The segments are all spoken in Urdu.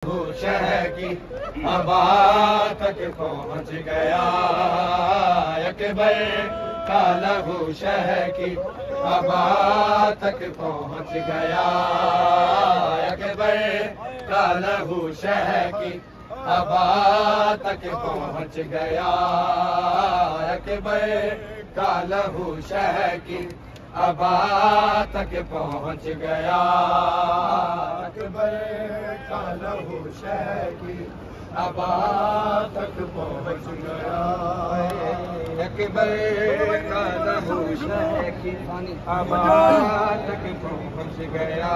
لہو شہ کی ابا تک پہنچ گیا اکبر کا لہو شہ کی ابا تک پہنچ گیا اکبر کا لہو شہ کی ابا تک پہنچ گیا اکبر کا لہو شہ کی ابا تک پہنچ گیا اکبر کا لہو شہ کی ابا تک پہنچ گیا اکبر کا لہو شہ کی ابا تک پہنچ گیا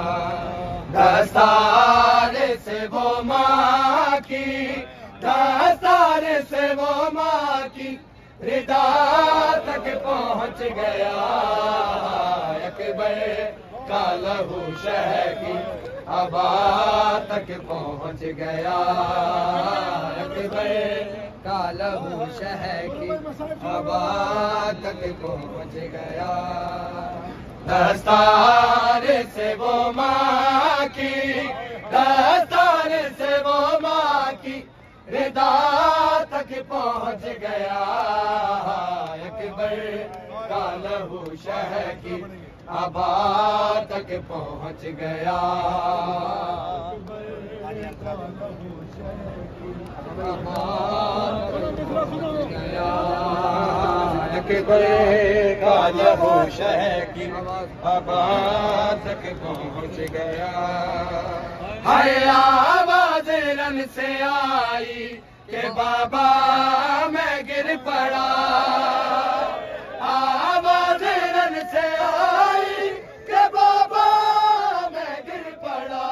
دستار سے وہ ماں کی دستار سے وہ ماں کی ردا تک پہنچ گیا اکبر کا لہو شہ کی ابا تک پہنچ گیا اکبر کا لہو شہ کی ابا تک پہنچ گیا دستار سے وہ ماں کی دستار سے وہ ماں کی ردا تک پہنچ گیا اکبر کا لہو شہ کی ابا تک پہنچ گیا اکبر کا لہو شہ کی ابا تک پہنچ گیا ہر آواز رن سے آئی کہ بابا میں گر پڑا آواز رن سے آئی کہ بابا میں گر پڑا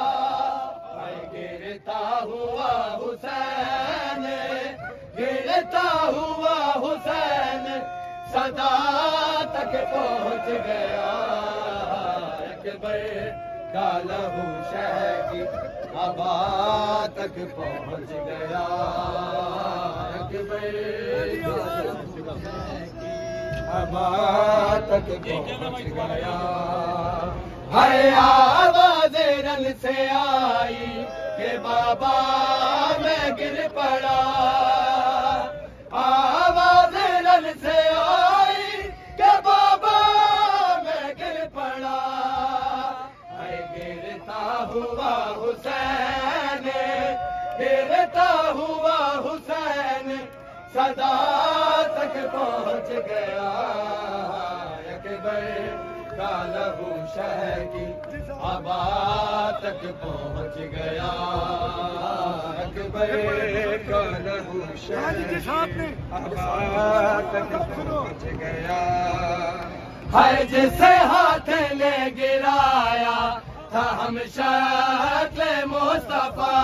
گرتا ہوا حسین گرتا ہوا حسین صدا تک پہنچ گیا اکبر کا لہو شہ کی ابا تک پہنچ گیا اکبر ابا تک پہنچ گیا ہر آواز رن سے آئی کہ بابا میں گر پڑا آواز رن سے آئی کہ بابا میں گر پڑا گرتا ہوا حسین گرتا ہوا حسین صدا تک پہنچ گیا اکبر کا لہو شہ کی ابا تک پہنچ گیا اکبر کا لہو شہ کی ابا تک پہنچ گیا ہر جسے ہاتھ نے گرایا تھا ہم شکل مصطفیٰ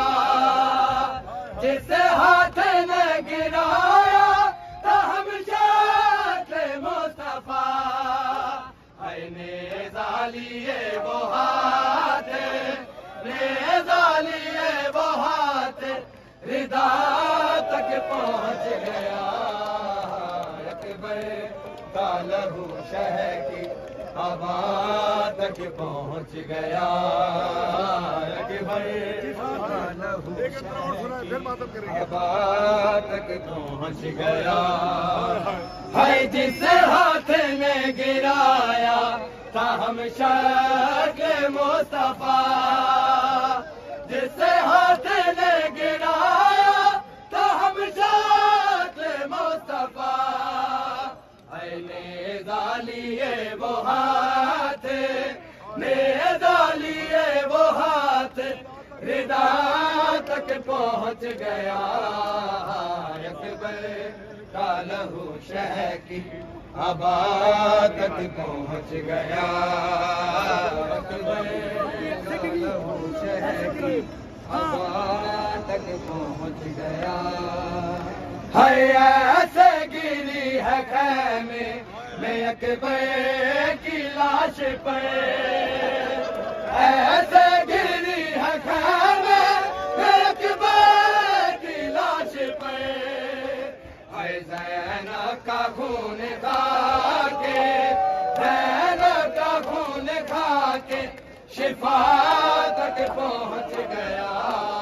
جسے ہاتھ نے گرایا تھا ہم شکل مصطفیٰ اے نیزہ لیے وہ ہاتھ نیزہ لیے وہ ہاتھ ردا تک پہنچ گیا اکبر کا لہو شہ کی ابا تک پہنچ گیا اکبر کا لہو شہ کی ابا تک پہنچ گیا ہے جس ہاتھ نے گرایا تھا ہم شکل مصطفیٰ جس ہاتھ نے گرایا تھا ہم شکل مصطفیٰ اے نیزہ لیے وہ ہاتھ نیزہ لیے وہ ہاتھ ردا تک پہنچ گیا اکبر کا لہو شہ کی ابا تک پہنچ گیا اکبر کا لہو شہ کی ابا تک پہنچ گیا ہے ایسے گری ہے خیمے میں اکبر کی لاش پر ایسے گری ہے خیمے میں اکبر کی لاش پر ہے زینب کا خون کھا کے زینب کا خون کھا کے شفا تک پہنچ گیا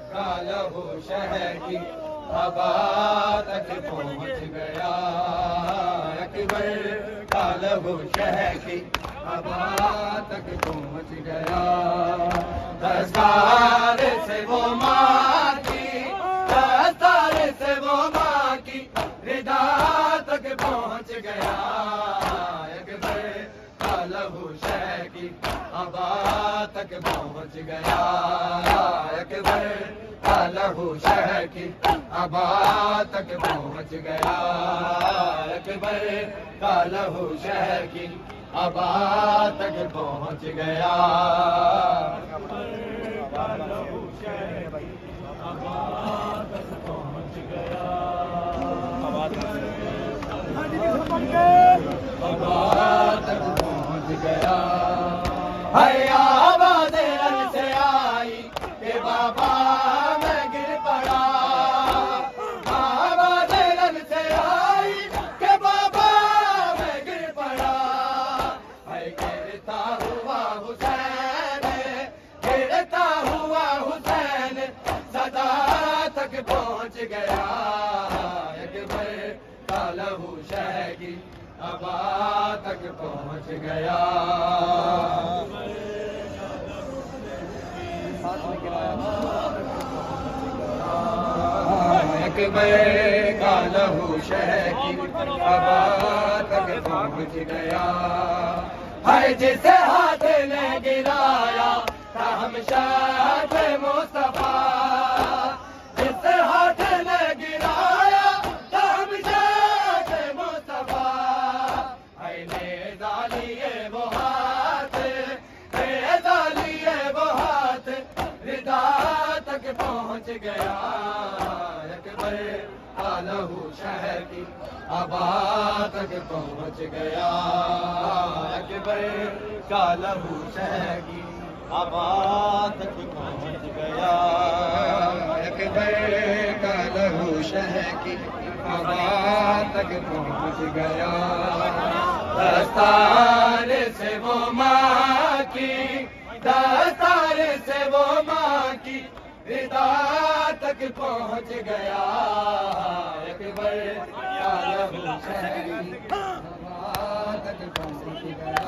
کا لہو شہر کی ابا تک پہنچ گیا اکبر کا لہو شہر کی ابا تک پہنچ گیا دستار سے وہ ماں کی دستار سے وہ ماں کی ردا تک پہنچ گیا اکبر کا لہو شہر کی ابا تک پہنچ گیا اکبر کا لہو شہر کی ابا تک پہنچ گیا اکبر کا لہو شہر کی ابا تک پہنچ گیا ابا تک پہنچ گیا ابا تک پہنچ گیا ہے آواز رن سے آئی کہ بابا میں گر پڑا آواز رن سے آئی کہ بابا میں گر پڑا ہے گرتا ہوا حسین گرتا ہوا حسین صدا تک پہنچ گیا اکبر کا لہو شہر کی ابا تک پہنچ گیا اکبر کا لہو شہر کی ابا تک پہنچ گیا ہے جسے ہاتھ نے گرایا تھا ہم شاہ مصطفیٰ جسے ہاتھ نے گرایا تھا ہم شاہ مصطفیٰ ہے نیزہ لیے وہ ہاتھ نیزہ لیے وہ ہاتھ ردا تک پہنچ گیا اکبر کا لہو شہر کی ابا تک پہنچ گیا اکبر کا لہو شہر کی ابا تک پہنچ گیا اکبر کا لہو شہر کی ابا تک پہنچ گیا دستار سے وہ ماں کی دستار سے وہ ماں کی ردا تک پہنچ گیا اکبر کا لہو شہر کی ابا تک پہنچ گیا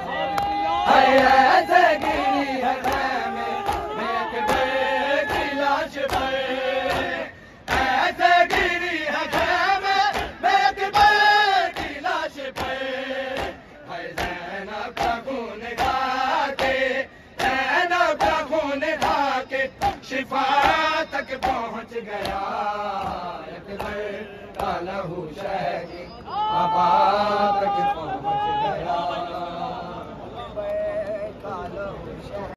ایسے گری ہے خیمے میں اکبر کی لاش پر ایسے گری ہے خیمے میں اکبر کی لاش پر ہے زینب کا خون کھا کے زینب کا خون کھا کے شفا تک پہنچ گیا اکبر کا لہو شہر کی ابا تک پہنچ